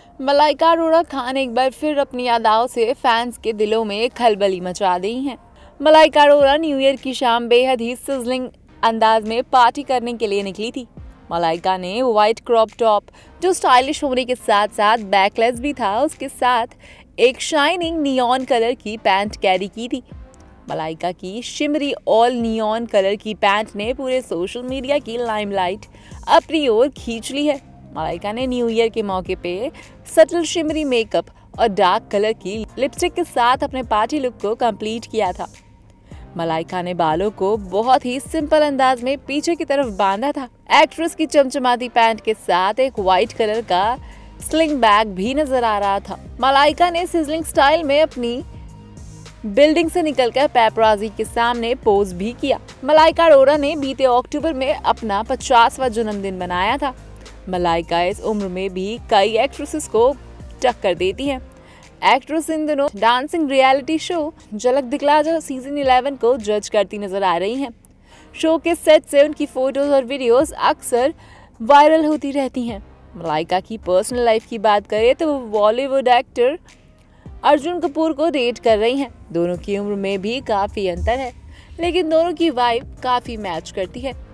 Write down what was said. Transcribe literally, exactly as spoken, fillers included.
मलाइका अरोड़ा खान एक बार फिर अपनी अदाओं से फैंस के दिलों में खलबली मचा दी हैं। मलाइका अरोड़ा न्यू ईयर की शाम बेहद ही सिजलिंग अंदाज में पार्टी करने के लिए निकली थी। मलाइका ने व्हाइट क्रॉप टॉप जो स्टाइलिश होने के साथ साथ बैकलेस भी था, उसके साथ एक शाइनिंग नियॉन कलर की पैंट कैरी की थी। मलाइका की शिमरी ऑल नियॉन कलर की पैंट ने पूरे सोशल मीडिया की लाइमलाइट अपनी ओर खींच ली है। मलाइका ने न्यू ईयर के मौके पे सटल शिमरी मेकअप और डार्क कलर की लिपस्टिक के साथ अपने पार्टी लुक को कंप्लीट किया था। मलाइका ने बालों को बहुत ही सिंपल अंदाज में पीछे की तरफ बांधा था। एक्ट्रेस की चमचमाती पैंट के साथ एक व्हाइट कलर का स्लिंग बैग भी नजर आ रहा था। मलाइका ने सिजलिंग स्टाइल में अपनी बिल्डिंग से निकलकर पैपराजी के सामने पोज भी किया। मलाइका अरोड़ा ने बीते अक्टूबर में अपना पचासवां जन्मदिन मनाया था। मलाइका इस उम्र में भी कई एक्ट्रेसेस को टक्कर देती हैं। एक्ट्रेस इन दिनों डांसिंग रियलिटी शो झलक दिखला जा सीजन इलेवन को जज करती नजर आ रही हैं। शो के सेट से उनकी फोटोज और वीडियोस अक्सर वायरल होती रहती हैं। मलाइका की पर्सनल लाइफ की बात करें तो वो बॉलीवुड एक्टर अर्जुन कपूर को डेट कर रही हैं। दोनों की उम्र में भी काफी अंतर है, लेकिन दोनों की वाइब काफी मैच करती है।